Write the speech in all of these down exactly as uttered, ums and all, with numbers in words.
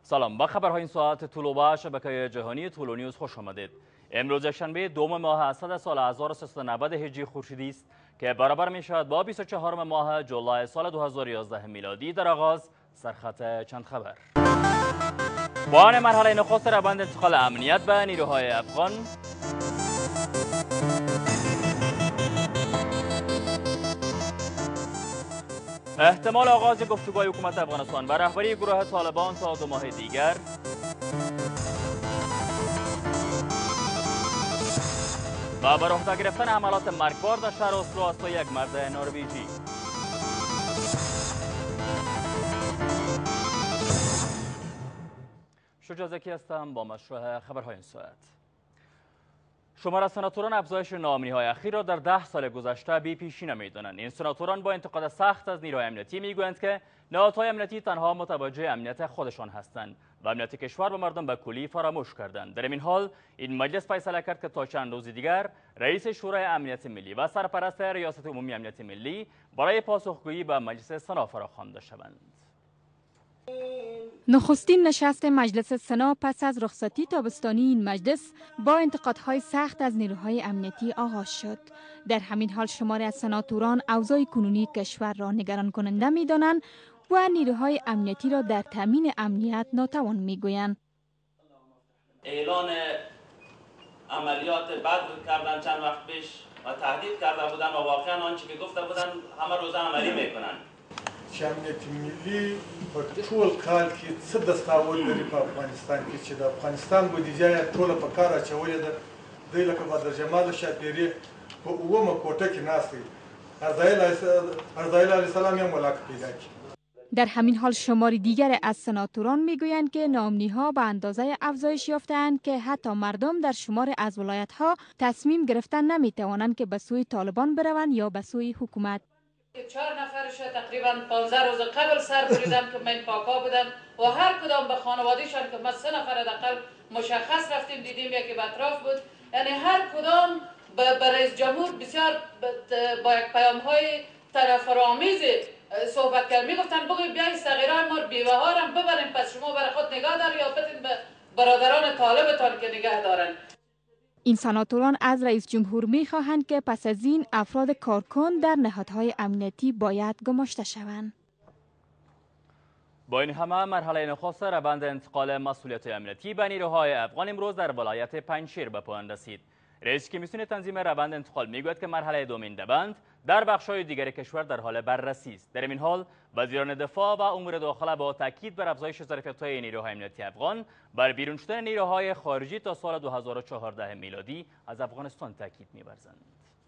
سلام، با خبرهای این ساعت طول و شبکه جهانی طول نیوز خوش آمدید. امروز یکشنبه دوم ماه اسد سال هزار و سیصد و نود هجری خورشیدی است که برابر می شود با بیست و چهارم ماه جولای سال دو هزار و یازده میلادی. در آغاز سرخط چند خبر. پایان مرحله نخست روند انتقال امنیت به نیروهای افغان. احتمال آغاز گفتگوهای حکومت افغانستان به رهبری گروه طالبان تا دو ماه دیگر. و بر عهده گرفتن حملات مرگبار در شهر اسلو از سوی یک مرد نروژی. شجاع زکی هستم با مشروع خبرهای این ساعت. شمار از سناتوران افزایش ناامنی‌های اخیر را در ده سال گذشته بی پیشی نمی‌دانند. این سناتوران با انتقاد سخت از نیروهای امنیتی میگویند که نهادهای امنیتی تنها متوجه امنیت خودشان هستند و امنیت کشور و مردم به کلی فراموش کردند. در این حال این مجلس فیصله کرد که تا چند روز دیگر رئیس شورای امنیت ملی و سرپرست ریاست عمومی امنیت ملی برای پاسخگویی به مجلس سنا فراخوانده شوند. نخستین نشست مجلس سنا پس از رخصتی تابستانی این مجلس با انتقادهای سخت از نیروهای امنیتی آغاز شد. در همین حال شماری از سناتوران اوضاع کنونی کشور را نگران کننده می دانند و نیروهای امنیتی را در تامین امنیت ناتوان می گویند. اعلان عملیات بدر کردن چند وقت پیش و تهدید کرده بودن و واقعا آنچه که گفته بودن همه روزه عملی میکنن. چې امنیت ملي په ټول کال کې څه دستاول لري په افغانستان کې چې د افغانستان بودیجه یې ټوله په کار اچولې ده. دوی لکه بدرجمال شاپیري په اوومه کوټه کې ناست دی. عزراییل علیه السلام یې ملاق پیدا کړي. در همین حال شمار دیگر از سناتوران میگویند که ناامنی‌ها به اندازه افزایش یافته‌اند که حتی مردم در شمار از ولایت‌ها تصمیم گرفتن نمی‌توانند که به سوی طالبان بروند یا به سوی حکومت. چهار نفرش تقریبا پانزده روز قبل سر بریدن که من پاکا بودن و هر کدام به خانوادهشان که ما سه نفر حداقل مشخص رفتیم دیدیم یکی به اطراف بود. یعنی هر کدام به رئیس جمهور بسیار با یک پیام های طرف‌آمیز صحبت کرد. میگفتن بگوی بیاین صغیران ما بیوه ها را ببرین پس شما برای خود نگاه داری یا بتین به برادران طالبتان که نگه دارن. این سناتوران از رئیس جمهور می خواهند که پس از این افراد کارکن در نهادهای امنیتی باید گماشته شوند. با این همه مرحله نخست روند انتقال مسئولیت امنیتی به نیروهای افغان امروز در ولایت پنجشیر به پایان رسید. رئیس کمیسیون تنظیم روند انتقال میگوید که مرحله دومین روند در بخش‌های دیگر کشور در حال بررسی است. در این حال وزیران دفاع و امور داخله با تاکید بر افزایش ظرفیت‌های نیروهای امنیتی افغان بر بیرون شدن نیروهای خارجی تا سال دو هزار و چهارده میلادی از افغانستان تاکید می‌ورزند.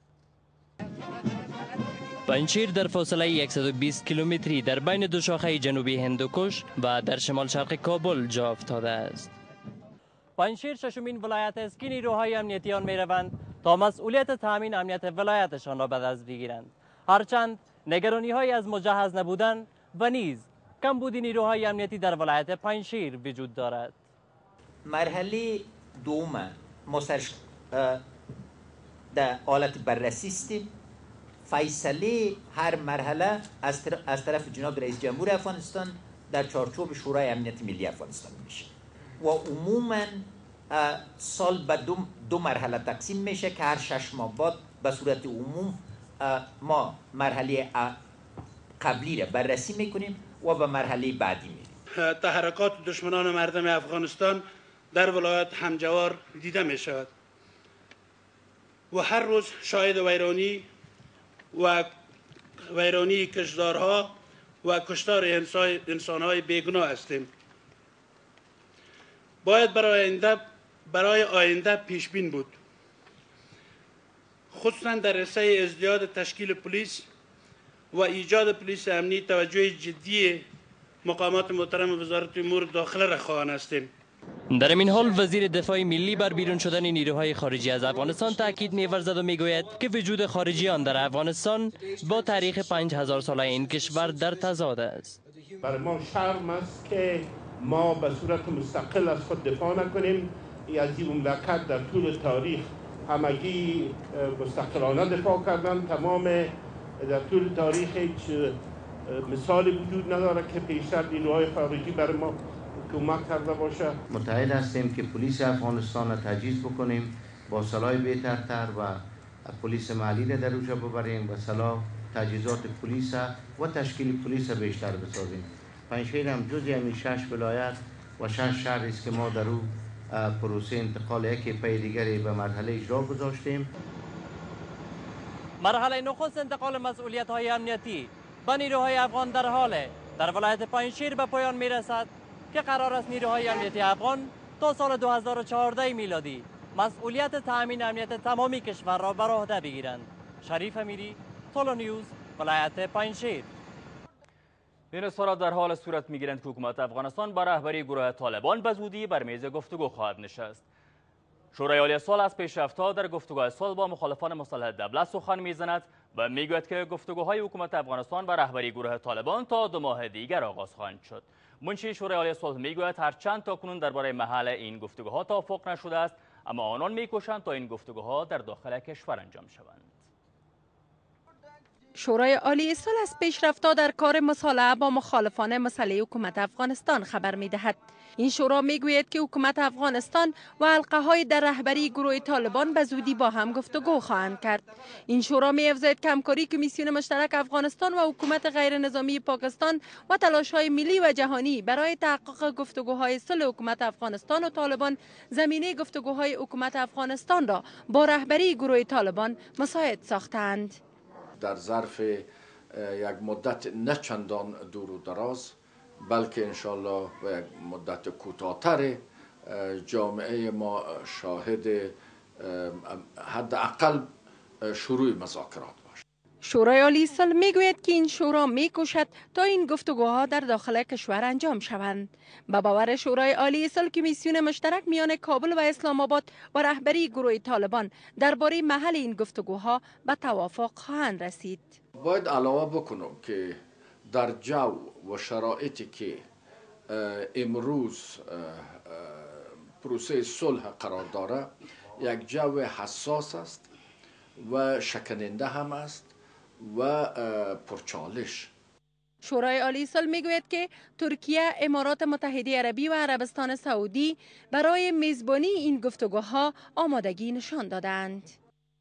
پنجشیر در فاصله صد و بیست کیلومتری در بین دو شاخه جنوبی هندوکش و در شمال شرق کابل جا افتاده است. پنجشیر ششمین ولایت است که نیروهای امنیتی آن می‌روند تا مسئولیت تامین امنیت ولایتشان را به دست بگیرند. هرچند نگرانی‌هایی از مجهز نبودن و نیز کمبود نیروهای امنیتی در ولایت پنجشیر وجود دارد. مرحله دوم ما سرش در حالت بررسی استیم. فیصله هر مرحله از طرف جناب رئیس جمهور افغانستان در چارچوب شورای امنیت ملی افغانستان میشه و عموما سال به دو, دو مرحله تقسیم میشه که هر شش ماه بعد به صورت عموم ما مرحله قبلی را بررسی میکنیم و به مرحله بعدی میریم. تحرکات دشمنان مردم افغانستان در ولایت همجوار دیده می شود و هر روز شاهد ویرانی و ویرانی کشدارها و کشتار انسانهای بیگناه هستیم. باید برای آینده برای آینده پیش بین بود، خصوصا در رسای ازدیاد تشکیل پلیس و ایجاد پلیس امنی توجه جدی مقامات محترم وزارت امور داخله را خواهان هستیم. در این حال وزیر دفاع ملی بر بیرون شدن نیروهای خارجی از افغانستان تاکید می‌ورزد و میگوید که وجود خارجیان در افغانستان با تاریخ پنج هزار ساله این کشور در تضاد است. برای ما شرم است که ما به صورت مستقل از خود دفاع نکنیم. از این مملکت در طول تاریخ همگی مستقلانه دفاع کردن. تمام در طول تاریخ هیچ مثالی وجود نداره که پیشتر نیروهای خارجی برای ما کمک کرده باشه. متحد هستیم که پلیس افغانستان را تجهیز بکنیم با سلاح بهترتر و پلیس محلی را در اوجا ببریم و سلاح تجهیزات پلیس و تشکیل پلیس بیشتر بسازیم. پنجشیر هم جزی همین شش ولایت و شش شهر است که ما در او پروسه انتقال یکی پی دیگری به مرحله اجرا گذاشتیم. مرحله نخست انتقال مسئولیت های امنیتی به نیروهای افغان در حال در ولایت پنجشیر به پایان می رسد که قرار است نیروهای امنیتی افغان تا سال دو هزار و چهارده میلادی مسئولیت تأمین امنیت تمامی کشور را بر عهده بگیرند. شریف امیری، تولو نیوز، ولایت پنجشیر. این اظهارات در حال صورت میگیرند که حکومت افغانستان با رهبری گروه طالبان به زودی بر میز گفتگو خواهد نشست. شورای عالی صلح از پیشرفت‌ها در گفتگوهای صلح با مخالفان مسلح دولت سخن میزند و میگوید که گفتگوهای حکومت افغانستان با رهبری گروه طالبان تا دو ماه دیگر آغاز خواهند شد. منشی شورای عالی صلح میگوید هرچند تاکنون درباره محل این گفتگوها توافق نشده است، اما آنان میکوشند تا این گفتگوها در داخل کشور انجام شوند. شورای عالی صلح از پیشرفت‌ها در کار مصالحه با مخالفان مسلح حکومت افغانستان خبر می‌دهد. این شورا میگوید که حکومت افغانستان و حلقه‌های در رهبری گروه طالبان به زودی با هم گفتگو خواهند کرد. این شورا می‌افزاید که همکاری کمیسیون مشترک افغانستان و حکومت غیر نظامی پاکستان و تلاش‌های ملی و جهانی برای تحقق گفتگوهای صلح حکومت افغانستان و طالبان زمینه گفتگوهای حکومت افغانستان را با رهبری گروه طالبان مساعد ساختند. در ظرف یک مدت نه چندان دور و دراز بلکه انشالله و یک مدت کوتاه‌تر جامعه ما شاهد حداقل شروع مذاکرات باشد. شورای عالی صلح میگوید که این شورا میکوشد تا این گفتگوها در داخل کشور انجام شوند. به باور شورای عالی صلح کمیسیون مشترک میان کابل و اسلام آباد و رهبری گروه طالبان درباره محل این گفتگوها به توافق خواهند رسید. باید علاوه بکنم که در جو و شرایطی که امروز پروسه صلح قرار داره یک جو حساس است و شکننده هم است و پرچالش. شورای عالی صلح میگوید که ترکیه، امارات متحده عربی و عربستان سعودی برای میزبانی این گفتگوها آمادگی نشان دادند.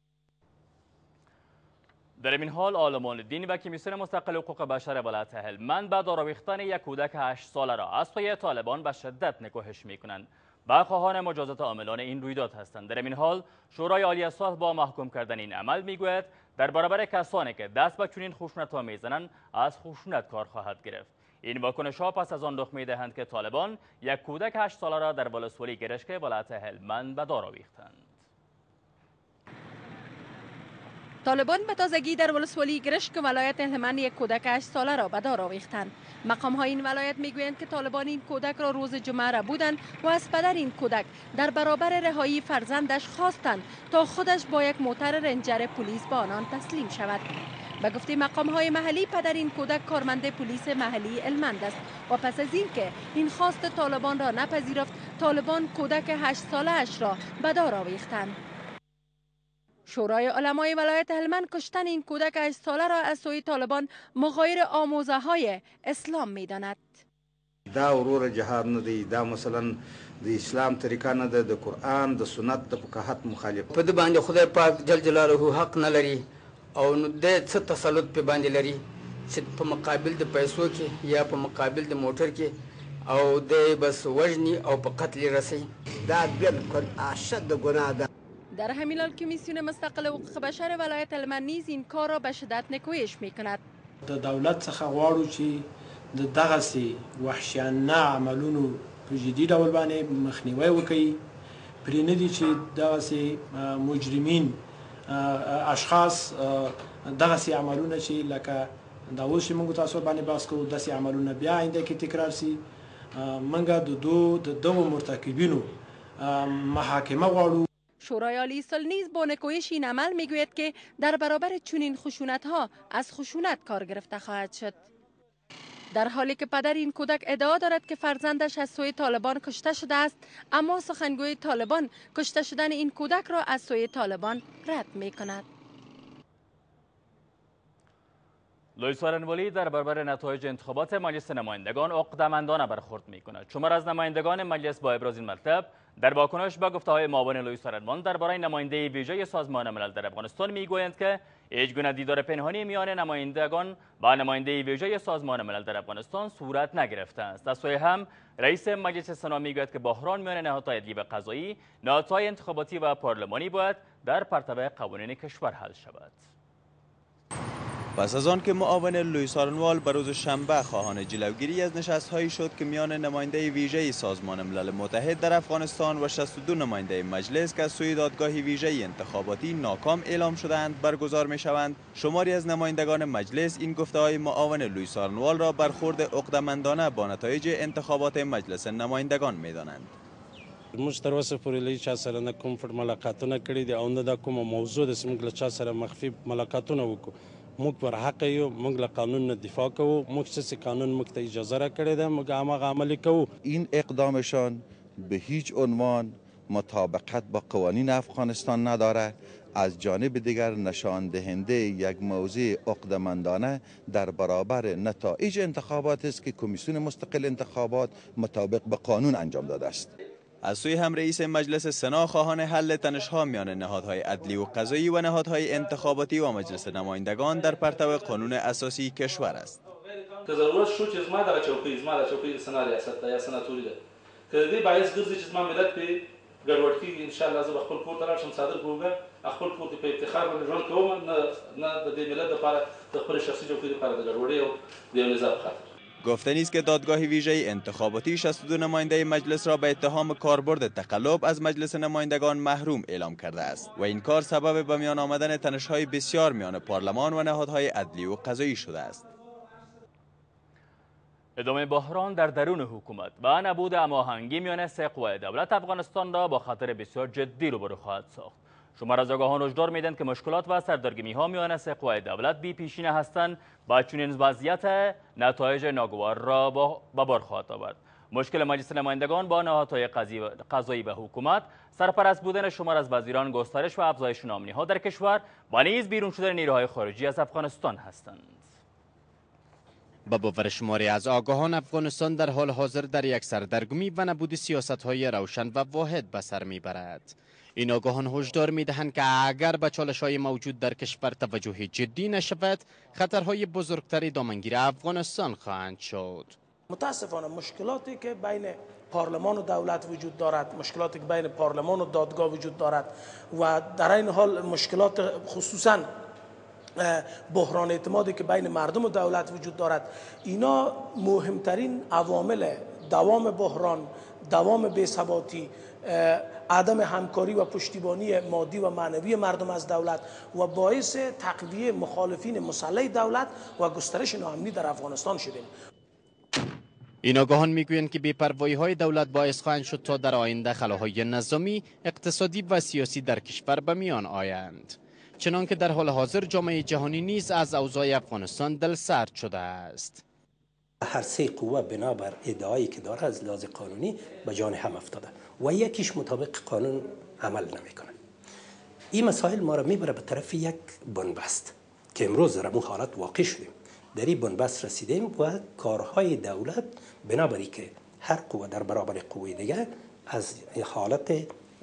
در این حال عالمان دین و کمیسیون مستقل حقوق بشر ولایت هلمند به داراویختن یک کودک هشت ساله را از سوی طالبان به شدت نکوهش میکنند و خواهان مجازات عاملان این رویداد هستند. در این حال شورای عالی صلح با محکوم کردن این عمل میگوید در برابر کسانی که دست به چنین خشونت‌ها میزنند از خشونت کار خواهد گرفت. این واکنش‌ها پس از آن رخ میدهند که طالبان یک کودک هشت ساله را در ولسوالی گرشک ولایت هلمند به دار آویختند. طالبان به تازگی در ولسوالی گرشک ولایت هلمند یک کودک هشت ساله را به دار آویختند. مقام های این ولایت میگویند که طالبان این کودک را روز جمعه را بودند و از پدر این کودک در برابر رهایی فرزندش خواستند تا خودش با یک موتر رنجر پلیس به آنان تسلیم شود. به گفته مقام های محلی پدر این کودک کارمند پلیس محلی هلمند است و پس از این که این خواست طالبان را نپذیرفت، طالبان کودک هشت ساله اش را به دار آویختند. شورای علمای ولایت هلمند کشتن این کودک هشت ساله را از سوی طالبان مغایر آموزه های اسلام می داند. دا ورور جهاد نه دی، دا مثلا د اسلام طریقه نه ده، د قرآن د سنت د فقاهت مخالف. په دې باندې خدای پاک جل جلاله حق نه لري او نو د څه تسلط په باندې لري چې په مقابل د پیسو کې یا په مقابل د موټر کې او د بس وجنی او په قتل رسي. دا بالکل اشد گناه ده. در همین حال کمیسیون مستقل حقوق بشر ولایت هلمند نیز این کار را به شدت نکوهش میکند. د دولت څخه غواړو چې د دغسې وحشیانه عملونو په جدي ډول باندې مخنیوی وکړي. پرې نه دي چې دغسې مجرمین اشخاص دغسې عملونه چې لکه دا اوس چې موږ تاسو باندې بحث کوو داسې عملونه بیا آینده کې تکرار سي. موږ د دو د دغو مرتکبینو محاکمه غواړو. شورای عالی صلح نیز با نکوهش این عمل میگوید که در برابر چنین خشونت ها از خشونت کار گرفته خواهد شد. در حالی که پدر این کودک ادعا دارد که فرزندش از سوی طالبان کشته شده است، اما سخنگوی طالبان کشته شدن این کودک را از سوی طالبان رد می کند. لوئیس آرنوالی در برابر نتایج انتخابات مجلس نمایندگان عقده‌مندانه برخورد می‌کند. شمار از نمایندگان مجلس با ابراز این مطلب در واکنش به گفته‌های معاون لوئیس آرنوال درباره نماینده ویژه سازمان ملل در افغانستان می‌گویند که هیچگونه دیدار پنهانی میان نمایندگان با نماینده ویژه سازمان ملل در افغانستان صورت نگرفته است. از سوی هم رئیس مجلس سنا میگوید که بحران میان نهادهای عدلی و قضایی، نهادهای انتخاباتی و پارلمانی باید در پرتو قوانین کشور حل شود. پس از آن که معاون لوئیس آرنوال بر روز شنبه خواهان جلوگیری از نشست‌هایی شد که میان نماینده ویژه سازمان ملل متحد در افغانستان و شصت و دو نماینده مجلس که از سوی دادگاه ویژه انتخاباتی ناکام اعلام شده‌اند برگزار می‌شوند، شماری از نمایندگان مجلس این گفته‌های معاون لوئیس آرنوال را برخورد عقده‌مندانه با نتایج انتخابات مجلس نمایندگان می‌دانند. موږ تر اوسه پورې له چا سره نه کوم پټ ملاقاتونه کړي دي او نه دا کومه موضوع ده چې موږ له چا سره مخفي ملاقاتونه وکړو. موږ پر حق یو، موږ له قانون نه دفاع کوو، موږ چې قانون موږ ته اجازه را کړې ده موږ هماغه عملی کوو. این اقدامشان به هیچ عنوان مطابقت با قوانین افغانستان نداره. از جانب دیگر نشان دهنده یک موضوع عقده‌مندانه در برابر نتایج انتخابات است که کمیسیون مستقل انتخابات مطابق به قانون انجام داده است. از سوی هم رئیس مجلس سنا خواهان حل تنش‌ها میان نهادهای عدلی و قضایی و نهادهای انتخاباتی و مجلس نمایندگان در پرتو قانون اساسی کشور است. که ضرورت شو چې زما دغه چوکۍ زما د چوکۍ سنا ریاست یا سناتوري ده که دې باعث ګرځي چې زما ملت په ګډوډ کېږي، ان شاء الله زه به خپل کور ته لاړ شم، صادق ګوګه خپل کور کې په افتخار باندې ژوند کوم، نه نه د دې ملت لپاره د خپل شخصي چوکۍ لپاره د ګډوډۍ او د یو نظام خاطر. گفتنی است که دادگاه ویژه انتخاباتی شصت و دو نماینده مجلس را به اتهام کاربرد تقلب از مجلس نمایندگان محروم اعلام کرده است و این کار سبب به میان آمدن تنش‌های بسیار میان پارلمان و نهادهای عدلی و قضایی شده است. ادامه بحران در درون حکومت و نبود هماهنگی میان سه قوه دولت افغانستان را با خطر بسیار جدی روبرو خواهد ساخت. شمار از آگاهان هشدار میدهند که مشکلات و سردرگمی ها میان سه قوه دولت بی پیشینه هستند با چنین وضعیت نتایج ناگوار را با بار خواهد آورد. مشکل مجلس نمایندگان با نهادهای قضایی و حکومت، سرپرست بودن شمار از وزیران، گسترش و افزایش نامنی ها در کشور و نیز بیرون شدن نیروهای خارجی از افغانستان هستند. با باور شماری از آگاهان، افغانستان در حال حاضر در یک سردرگمی و نبود سیاست‌های روشن و واحد به سر میبرد. این آگاهان هشدار میدهند که اگر به چالش‌های موجود در کشور توجه جدی نشود، خطرهای بزرگتری دامنگیر افغانستان خواهند شد. متاسفانه مشکلاتی که بین پارلمان و دولت وجود دارد، مشکلاتی که بین پارلمان و دادگاه وجود دارد و در این حال مشکلات خصوصاً بحران اعتمادی که بین مردم و دولت وجود دارد، اینا مهمترین عوامل دوام بحران، دوام بی‌ثباتی، عدم همکاری و پشتیبانی مادی و معنوی مردم از دولت و باعث تقویه مخالفین مسلح دولت و گسترش ناامنی در افغانستان شدیم. این آگاهان میگویند که بی‌پروایی‌های دولت باعث خواهند شد تا در آینده خلاهای نظامی، اقتصادی و سیاسی در کشور به میان آیند. چنانکه در حال حاضر جامعه جهانی نیز از اوضاع افغانستان دلسرد شده است. هر سه قوه بنابر ادعایی که داره از لحاظ قانونی به جان هم افتاده و یکیش مطابق قانون عمل نمیکنه. این مسائل ما را میبره به طرف یک بنبست که امروز در اون حالت واقع شدیم. در این بنبست رسیدیم و کارهای دولت بنابری که هر قوه در برابر قوه دیگر از حالت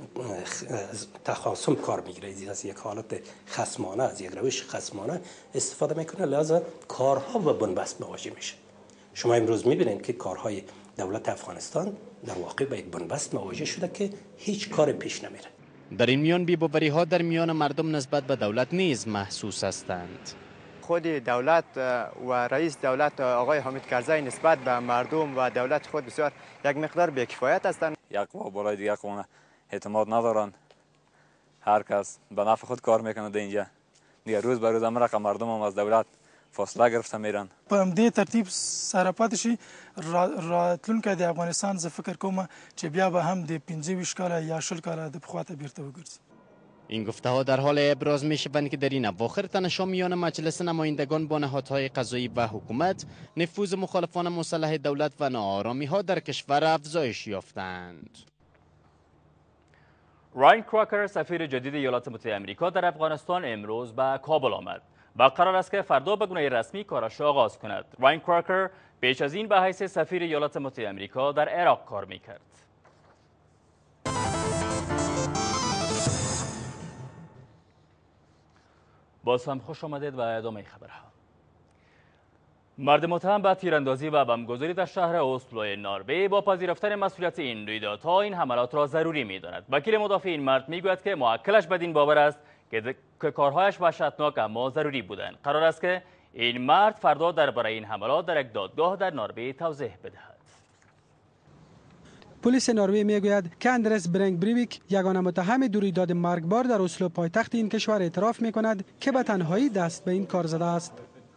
تخاصم کار میگیره، از یک حالت خصمانه، از یک روش خصمانه استفاده میکنه، لذا کارها و بنبست مواجه میشه. شما امروز میبینید که کارهای دولت افغانستان در واقع به یک بنبست مواجه شده که هیچ کار پیش نمیره. در این میان بی‌باوری ها در میان مردم نسبت به دولت نیز محسوس هستند. خود دولت و رئیس دولت آقای حامد کرزی نسبت به مردم و دولت خود بسیار یک مقدار بی‌کفایت هستند. یک قوه برای دیگر قوه اعتماد ندارند. هر کس به نفع خود کار میکنه در اینجا. دیگر روز به روز هم رقم مردم هم از دولت فاصله گرفته میرن. په همدې ترتیب سره پاتې شي راتلونکی د افغانستان زه فکر کوم چې بیا به هم د پنځه ویشت کاله یا شل کاله د پخوا ته بیرته وګرځي. این گفته ها در حال ابراز می شوند که در این اواخر تنش‌ها میان مجلس نمایندگان با نهادهای قضایی و حکومت، نفوذ مخالفان مسلح دولت و ناآرامی ها در کشور افزایش یافتند. راین کراکر سفیر جدید ایالات متحده آمریکا در افغانستان امروز به کابل آمد و قرار است که فردا به گونه رسمی کارش را آغاز کند. راین کراکر پیش از این به حیث سفیر ایالات متحده آمریکا در عراق کار می‌کرد. باز هم خوش آمدید و ادامه خبرها. مرد متهم به تیراندازی و بمبگذاری در شهر اسلو نروژ با پذیرفتن مسئولیت این رویدادها این حملات را ضروری می‌داند. وکیل مدافع این مرد میگوید که موکلش بدین باور است که, که کارهایش وحشتناک اما ضروری بودند. قرار است که این مرد فردا درباره این حملات در یک دادگاه در نروژ توضیح بدهد. پلیس نروژ میگوید که اندرس برنگ بریویک یگانه متهم دو رویداد مرگبار در اسلو پایتخت این کشور اعتراف می‌کند که به تنهایی دست به این کار زده است.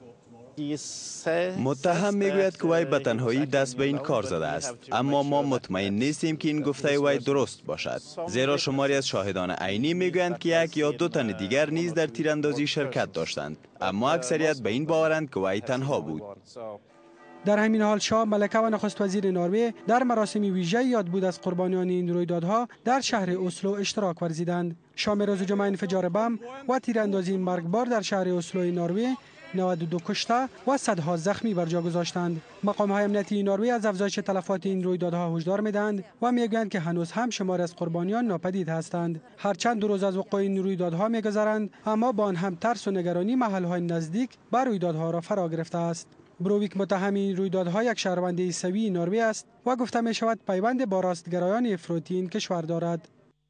متهم میگوید که وی به تنهایی دست به این کار زده است، اما ما مطمئن نیستیم که این گفته وی درست باشد، زیرا شماری از شاهدان عینی میگویند که یک یا دو تن دیگر نیز در تیراندازی شرکت داشتند، اما اکثریت به این باورند که وی تنها بود. در همین حال شاه ملکه و نخست وزیر نروژ در مراسم ویژه یادبود از قربانیان این رویدادها در شهر اسلو اشتراک ورزیدند. شام روز جمعه انفجار بم و تیراندازی مرگبار در شهر اسلو نروژ نود و دو کشته و صدها زخمی بر جا گذاشتند. مقام‌های امنیتی نروژ از افزایش تلفات این رویدادها هشدار می‌دهند و می‌گویند که هنوز هم شمار از قربانیان ناپدید هستند. هرچند دو روز از وقوع این رویدادها می‌گذرند، اما با آن هم ترس و نگرانی محل‌های نزدیک به رویدادها را فرا گرفته است. بروویک متهم این رویدادها یک شهروند عیسوی نروژ است و گفته می‌شود پیوند با راستگرایان افراطی این کشور دارد.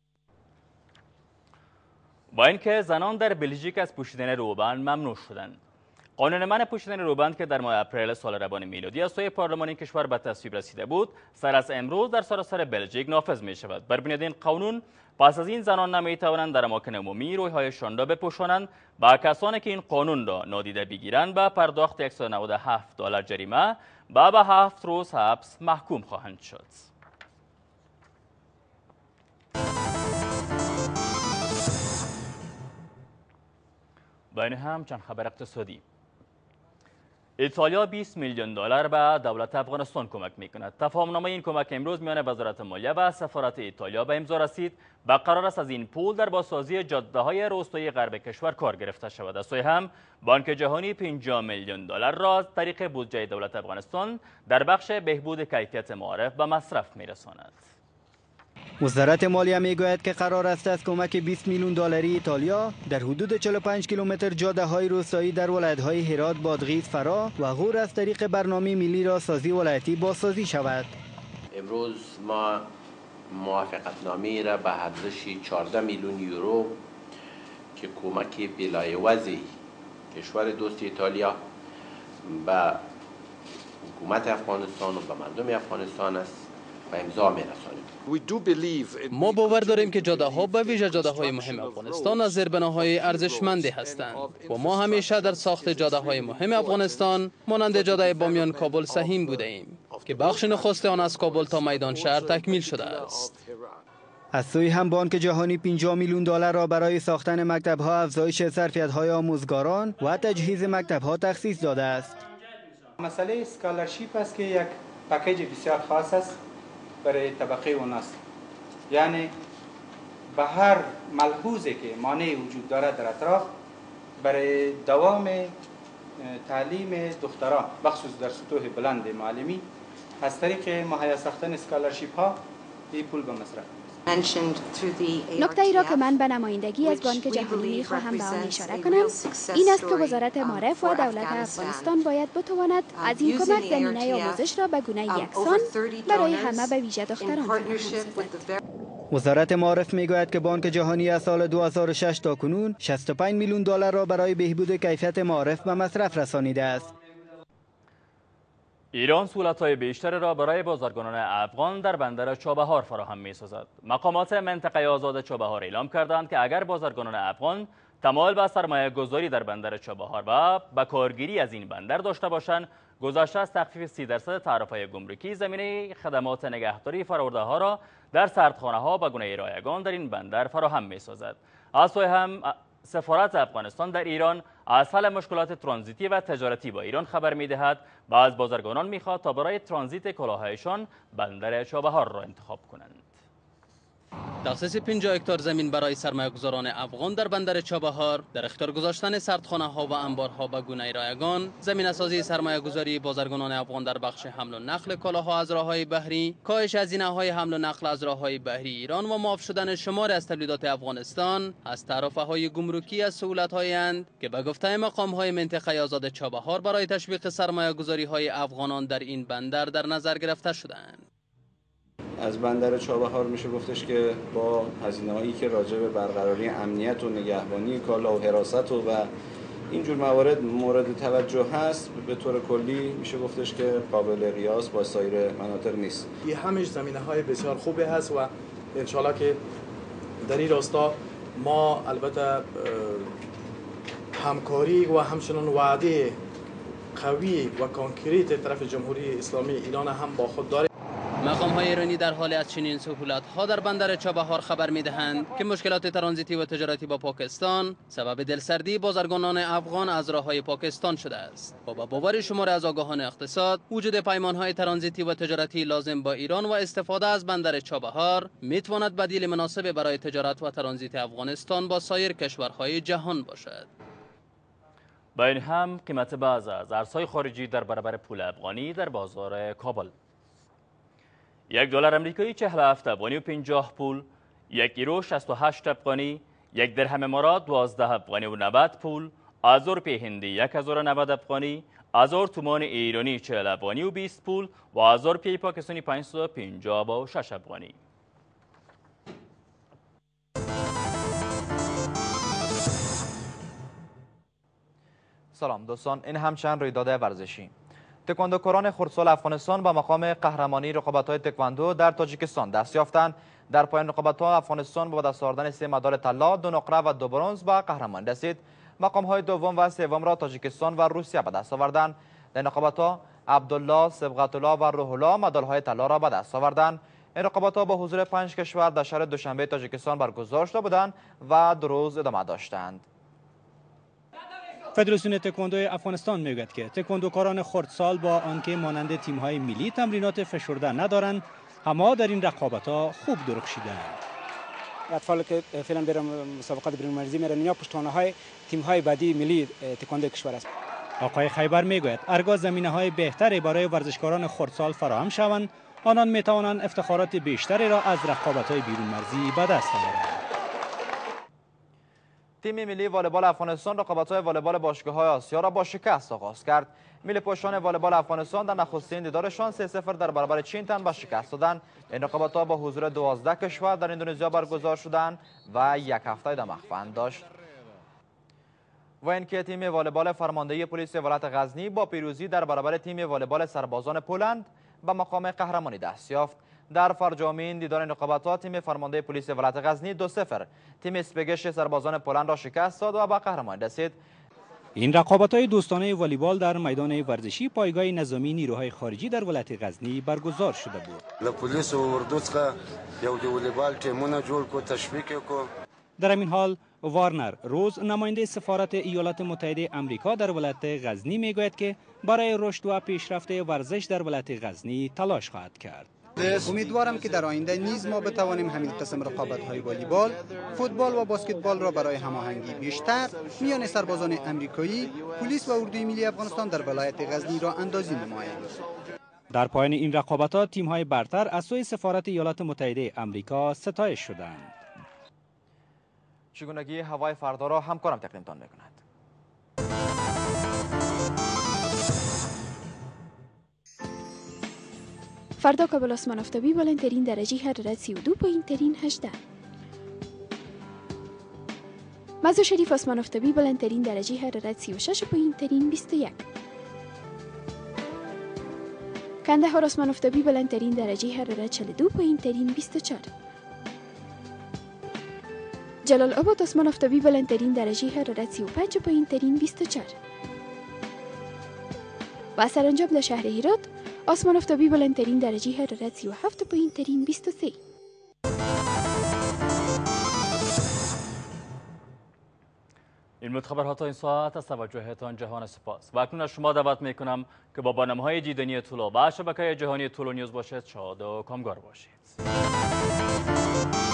با اینکه زنان در بلژیک از پوشیدن روبند ممنوع شدند، قانون منع پوشیدن روبند که در ماه اپریل سال روان میلادی از سوی پارلمان این کشور به تصویب رسیده بود، سر از امروز در سراسر بلژیک نافذ می شود. بر بنیاد این قانون پس از این زنان نمی توانند در اماکن عمومی رویهایشان را بپوشانند و کسانی که این قانون را نادیده بگیرند به پرداخت صد و نود و هفت دلار جریمه و به هفت روز حبس محکوم خواهند شد. بین هم چند خبر اقتصادی. ایتالیا بیست میلیون دلار به دولت افغانستان کمک میکند. تفاهمنامه این کمک امروز میان وزارت مالیه و سفارت ایتالیا به امضا رسید و قرار است از این پول در بازسازی جاده‌های روستایی غرب کشور کار گرفته شود. از سوی هم بانک جهانی پنجاه میلیون دلار را از طریق بودجه دولت افغانستان در بخش بهبود کیفیت معارف به مصرف میرساند. وزارت مالیه میگوید که قرار است از کمک بیست میلیون دلاری ایتالیا در حدود چهل و پنج کیلومتر جاده های روستایی در ولایت های هرات، بادغیس، فرا و غور از طریق برنامه ملی راهسازی ولایتی بازسازی شود. امروز ما موافقت نامه را به ارزش چهارده میلیون یورو که کمک بلایوازی کشور دوست ایتالیا به حکومت افغانستان و به مردم افغانستان است و امضا می‌رسانیم. ما باور داریم که جاده ها به ویژه جاده های مهم افغانستان از زیربناهای ارزشمندی هستند و ما همیشه در ساخت جاده های مهم افغانستان مانند جاده بامیان کابل سهیم بوده ایم که بخش نخست آن از کابل تا میدان شهر تکمیل شده است. از سوی هم بانک جهانی پنجاه میلیون دلار را برای ساختن مکتب‌ها، افزایش ظرفیت‌های آموزگاران و تجهیز مکتب‌ها تخصیص داده است. مسئله اسکالرشیپ است که یک پکیج بسیار خاص است برای طبقه اوناس، یعنی به هر ملحوظه که مانع وجود دارد در اطراف برای دوام تعلیم دختران بخصوص در سطوح بلند معلمی از طریق مهیا ساختن اسکالرشیپ ها این پول به مصرف. نکته ای را که من به نمایندگی از بانک جهانی می خواهم به آن اشاره کنم این است که وزارت معارف و دولت افغانستان باید بتواند از این کمک زمینه آموزش را به گونه یکسان برای همه به ویژه دختران فراهم سازد. وزارت معارف میگوید که بانک جهانی از سال دو هزار و شش تا کنون شصت و پنج میلیون دلار را برای بهبود کیفیت معارف به مصرف رسانیده است. ایران سهولت‌های بیشتر را برای بازرگانان افغان در بندر چابهار فراهم می‌سازد. مقامات منطقه آزاد چابهار اعلام کردند که اگر بازرگانان افغان تمایل به سرمایه گذاری در بندر چابهار و به کارگیری از این بندر داشته باشند، گذشته از تخفیف سی درصد تعرفه‌های گمرکی زمینه خدمات نگهداری فرآورده‌ها را در سردخانه‌ها به گونه رایگان در این بندر فراهم می‌سازد. از سوی هم سفارت افغانستان در ایران از حل مشکلات ترانزیتی و تجارتی با ایران خبر می‌دهد و از بازرگانان می‌خواهد تا برای ترانزیت کالاهایشان بندر چابهار را انتخاب کنند. تخصیص پنجاه هکتار زمین برای سرمایه‌گذاران افغان در بندر چابهار، در اختیار گذاشتن سردخانه‌ها و انبارها به گونه رایگان، زمینه‌سازی سرمایه‌گذاری بازرگانان افغان در بخش حمل و نقل کالاها از راه‌های بحری، کاهش هزینه‌های حمل و نقل از راه‌های بحری ایران و معاف شدن شمار از تولیدات افغانستان از تعرفه‌های گمرکی از سهولت‌هایی اند که به گفته مقام‌های منطقه آزاد چابهار برای تشویق سرمایه‌گذاری‌های افغانان در این بندر در نظر گرفته شدند. از بندر چابهار میشه گفتش که با هزینه‌هایی که راجع به برقراری امنیت و نگهبانی کالا و حراست و اینجور موارد مورد توجه هست، به طور کلی میشه گفتش که قابل قیاس با سایر مناطق نیست. این همش زمینه‌های بسیار خوبی هست و انشالله که در این راستا ما البته همکاری و همچنان وعده قوی و کانکریت طرف جمهوری اسلامی ایران هم با خود داریم. مقام های ایرانی در حال از چنین سهولت ها در بندر چابهار خبر می دهند که مشکلات ترانزیتی و تجارتی با پاکستان سبب دلسردی بازرگانان افغان از راه های پاکستان شده است و با باور شمار از آگاهان اقتصاد وجود پیمان های ترانزیتی و تجارتی لازم با ایران و استفاده از بندر چابهار می تواند بدیل مناسب برای تجارت و ترانزیت افغانستان با سایر کشورهای جهان باشد. با این هم قیمت بعض از ارزهای خارجی در برابر پول افغانی در بازار کابل: یک دلار امریکایی چهل و هفت افغانی و پنجاه پول، یک یورو شصت و هشت افغانی، یک درهم امارات دوازده افغانی و نود پول، از روپیه هندی یک هزار و نود افغانی، هزار تومان ایرانی چهل افغانی و بیست پول و از روپیه پاکستانی پانصد و پنجاه و شش افغانی. سلام دوستان، این هم چند رویداد ورزشی. تکواندوکاران خردسال افغانستان با مقام قهرمانی رقابت‌های تکواندو در تاجیکستان دست یافتند. در پایان رقابت‌ها افغانستان با دست آوردن سه مدال طلا، دو نقره و دو برنز به قهرمانی رسید. مقام‌های دوم و سوم را تاجیکستان و روسیه به دست آوردند. در رقابت‌ها عبدالله، صبغت‌الله و روح الله مدال‌های طلا را به دست آوردند. این رقابت‌ها با حضور پنج کشور در شهر دوشنبه تاجیکستان برگزار شده بودند و دو روز ادامه داشتند. فدراسیون تکواندو افغانستان میگوید که تکواندوکاران خردسال با آنکه مانند تیم‌های ملی تمرینات فشرده ندارند، اما در این رقابت‌ها خوب درخشیدند. اطفال که فعلا برای مسابقات برون‌مرزی میرن یا پشتوانه‌های تیم‌های بعدی ملی تکواندو کشور است. آقای خیبر میگوید ارگاه زمینه‌های بهتری برای ورزشکاران خردسال فراهم شوند، آنان میتوانند افتخارات بیشتری را از رقابت‌های بیرون‌مرزی به دست آورند. تیم ملی والیبال افغانستان رقابت‌های والیبال باشگاه‌های آسیا را با شکست آغاز کرد. ملی پوشان والیبال افغانستان در نخستین دیدارشان سه صفر در برابر چین تن به شکست دادند. این رقابت‌ها با حضور دوازده کشور در اندونزیا برگزار شدند و یک هفته ادامه خواهند داشت. و اینکه تیم والیبال فرماندهی پلیس ولایت غزنی با پیروزی در برابر تیم والیبال سربازان پولند به مقام قهرمانی دست یافت. در فرجامین دیدار رقابت‌ها تیم فرمانده پلیس ولایت غزنی دو صفر تیم اسپگش سربازان پولند را شکست داد و به قهرمانی رسید. این رقابت‌های دوستانه والیبال در میدان ورزشی پایگاه نظامی نیروهای خارجی در ولایت غزنی برگزار شده بود. له پولیس او اردو څخه یو د والیبال ټیمونه جوړ کو تشویق کو. در همین حال وارنر روز نماینده سفارت ایالات متحده آمریکا در ولایت غزنی میگوید که برای رشد و پیشرفت ورزش در ولایت غزنی تلاش خواهد کرد. امیدوارم که در آینده نیز ما بتوانیم همین قسم رقابت‌های والیبال، فوتبال و بسکتبال را برای هماهنگی بیشتر میان سربازان آمریکایی، پلیس و اردوی ملی افغانستان در ولایت غزنی را اندازی نماییم. در پایان این رقابت‌ها تیم‌های برتر از سوی سفارت ایالات متحده آمریکا ستایش شدند. چگونگی هوای فردا را همکارم تقدیمتان می‌کند. فردا کابل آسمان آفتابی، بلندترین درجه حرارت سی و دو، پایین‌ترین هجده. مزار شریف آسمان آفتابی، بلندترین درجه حرارت سی و شش، پایین‌ترین بیست و یک. کندهار آسمان آفتابی، بلندترین درجه حرارت چهل و دو، پایین‌ترین بیست و چهار. جلال آباد آسمان آفتابی، بلندترین درجه حرارت سی و پنج، پایین‌ترین بیست و چهار. و سرانجام در شهر هرات آسمان آفتابی، بلندترین درجه حرارت سی و هفت، پایین‌ترین بیست و سه. این بود خبرها تا این ساعت. از توجهتان جهان سپاس. و اکنون از شما دعوت میکنم که با برنامه‌های دیدنی طلوع و شبکه جهانی طلوع نیوز باشید. شاد و کامگار باشید.